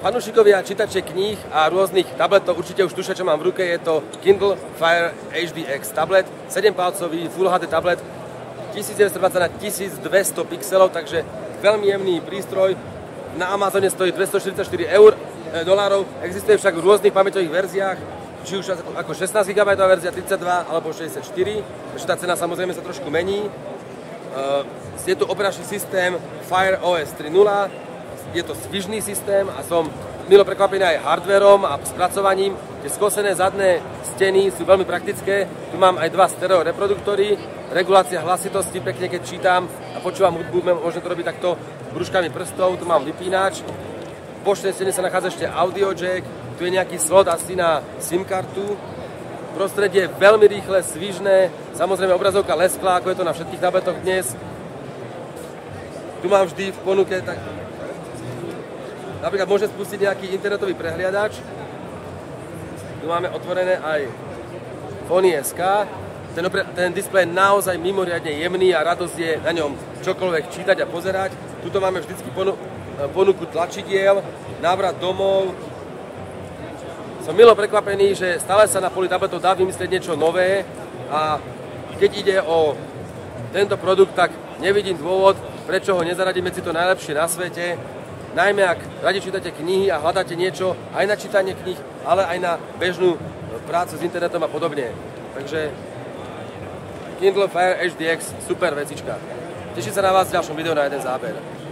Fanúšikovia čítače kníh a rôznych tabletov určite už tušia, čo mám v ruke. Je to Kindle Fire HDX tablet, 7-palcový Full HD tablet, 1920 na 1200 pixelov, takže veľmi jemný prístroj. Na Amazone stojí $244. Existuje však v rôznych pamäťových verziách, či už ako 16 GB verzia, 32 alebo 64, takže tá cena samozrejme sa trošku mení. Je tu operačný systém Fire OS 3.0, je to svižný systém a som milo prekvapený aj hardverom a spracovaním. Tie skosené zadné steny sú veľmi praktické. Tu mám aj dva stereo reproduktory, regulácia hlasitosti, pekne keď čítam a počúvam hudbu, môžem to robiť takto brúškami prstov. Tu mám vypínač. V bočnej stene sa nachádza ešte audio jack, tu je nejaký slot asi na SIM kartu. Prostredie je veľmi rýchle, svižné, samozrejme obrazovka lesklá, ako je to na všetkých tabletoch dnes. Tu mám vždy v ponuke napríklad môžem spustiť nejaký internetový prehliadač. Tu máme otvorené aj Fony.sk. Ten displej je naozaj mimoriadne jemný a radosť je na ňom čokoľvek čítať a pozerať. Tuto máme vždycky ponuku tlačidiel, návrat domov. Som milo prekvapený, že stále sa na poli tabletov dá vymyslieť niečo nové a keď ide o tento produkt, tak nevidím dôvod, prečo ho nezaradiť medzi to najlepšie na svete. Najmä ak radi čítate knihy a hľadáte niečo aj na čítanie kníh, ale aj na bežnú prácu s internetom a podobne. Takže Kindle Fire HDX, super vecička. Teším sa na vás v ďalšom videu na jeden záber.